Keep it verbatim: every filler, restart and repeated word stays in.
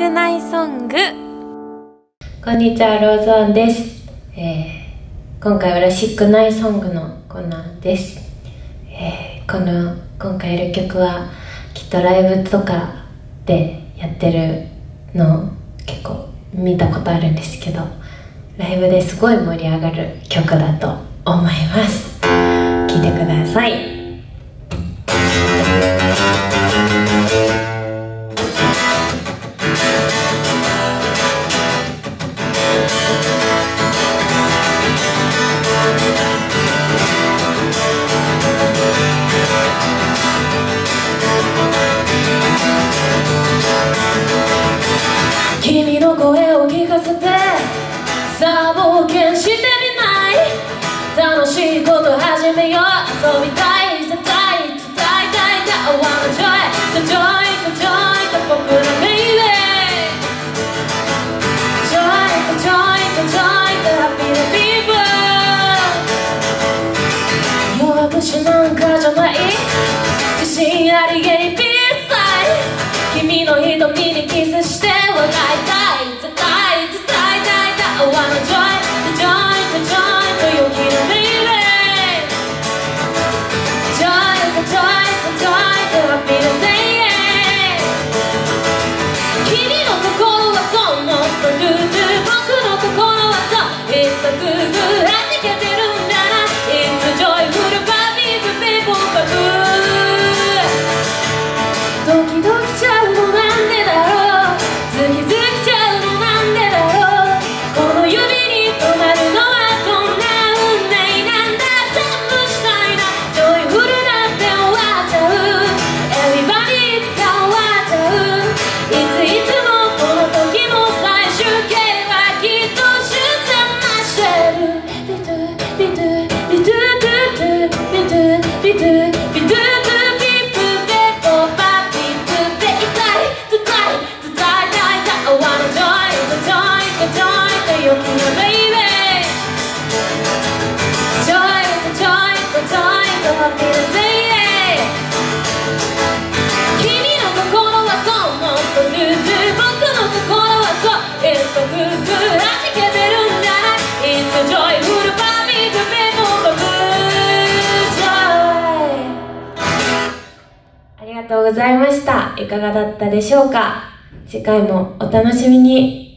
クナイソング。 こんにちは、ローズオンです。えー、今回はラシックナイソングのコーナーです。えー、この今回やる曲はきっとライブとかでやってるのを結構見たことあるんですけど、ライブですごい盛り上がる曲だと思います。聴いてください。 君の声を聞かせて、さあ冒険してみない？楽しいこと始めよう。遊びたい、さたい、伝えたいだ。I wanna joy, the joy, the joy, the popular baby. Joy, the joy, the joy, the happy people. 弱虫なんかじゃない、自信ありげにピースサイ。君の瞳にキスして笑いたい、伝えたい、伝えたいだ。I wanna joy, the joy, the joy, the 陽気なbaby. Joy, the joy, the joy, the happy day. 君の心はそうもっとルール、僕の心はそういっさグーグー弾けてるんじゃない？ It's joyful baby, people, baby. ドキドキちゃうのなんでだろう、ズキズキちゃうのなんでだろう、この指に止まるのはどんな運命なんだ。全部したいな、ジョイフルなんて終わっちゃう。 Everybody いつか終わっちゃう。いついつもこの時も最終形はきっと終戦なしてる。ビトゥビトゥビトゥビトゥビトゥビトゥビトゥありがとうございました。いかがだったでしょうか。次回もお楽しみに。